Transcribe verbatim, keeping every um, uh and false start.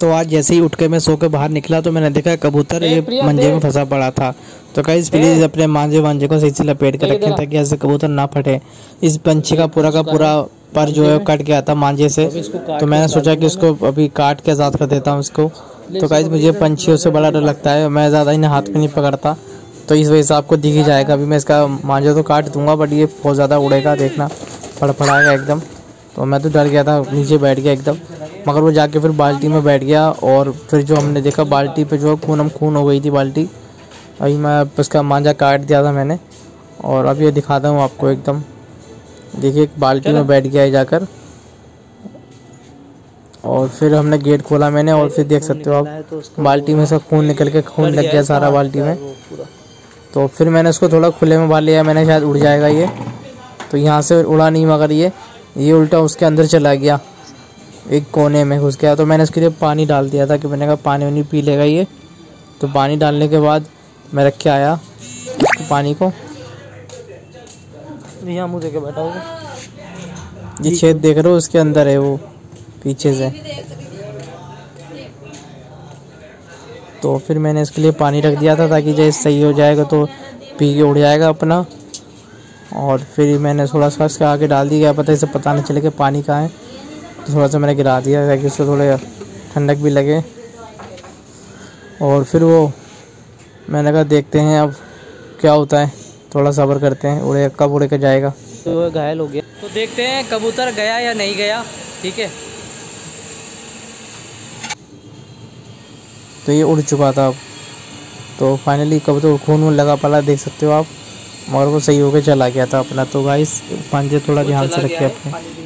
तो आज जैसे ही उठ के मैं सो के बाहर निकला तो मैंने देखा कबूतर ये मंजे में फंसा पड़ा था। तो गाइस प्लीज़ अपने मांझे वांझे को सही से लपेट के रखें ताकि ऐसे कबूतर ना फटे। इस पंछी का पूरा का पूरा पर जो है कट गया था मांझे से, तो मैंने सोचा कि उसको अभी काट के आज़ाद कर देता हूँ उसको। तो गाइस मुझे पंछियों से बड़ा डर लगता है, मैं ज़्यादा इन्हें हाथ में नहीं पकड़ता, तो इस वजह से आपको दिख ही जाएगा। अभी मैं इसका मांझा तो काट दूंगा बट ये बहुत ज़्यादा उड़ेगा, देखना फड़फड़ाएगा एकदम। तो मैं तो डर गया था, नीचे बैठ गया एकदम, मगर वो जाके फिर बाल्टी में बैठ गया। और फिर जो हमने देखा बाल्टी पे जो खून हम खून हो गई थी बाल्टी। अभी मैं उसका मांझा काट दिया था मैंने, और अब ये दिखाता हूँ आपको एकदम। देखिए बाल्टी में बैठ गया है जाकर, और फिर हमने गेट खोला मैंने, और फिर देख सकते हो आप बाल्टी में से खून निकल के खून लग गया सारा बाल्टी में। तो फिर मैंने उसको थोड़ा खुले में बांध लिया, मैंने शायद उड़ जाएगा ये, तो यहाँ से उड़ा नहीं, मगर ये ये उल्टा उसके अंदर चला गया, एक कोने में घुस गया। तो मैंने उसके लिए पानी डाल दिया था कि मैंने कहा पानी वानी पी लेगा ये। तो पानी डालने के बाद मैं रख के आया पानी को, यहाँ मुँह देके बैठा होगा, ये छेद देख रहे हो उसके अंदर है वो पीछे से। तो फिर मैंने इसके लिए पानी रख दिया था ताकि जैसे सही हो जाएगा तो पी के उड़ जाएगा अपना। और फिर मैंने थोड़ा सा इसके आगे डाल दिया, पता इसे पता नहीं चले कि पानी कहाँ है, तो थोड़ा सा मैंने गिरा दिया ताकि उसको थोड़ा ठंडक भी लगे। और फिर वो मैंने कहा देखते हैं अब क्या होता है, थोड़ा सब्र करते हैं, उड़े कब उड़ के जाएगा। तो घायल हो गया, तो देखते हैं कबूतर गया या नहीं गया। ठीक है, तो ये उड़ चुका था अब। तो फाइनली कबूतर खून वून लगा पड़ा, देख सकते हो आप, मगर वो सही होकर चला गया था अपना। तो गाइस पंजे थोड़ा ध्यान से रखिए अपने।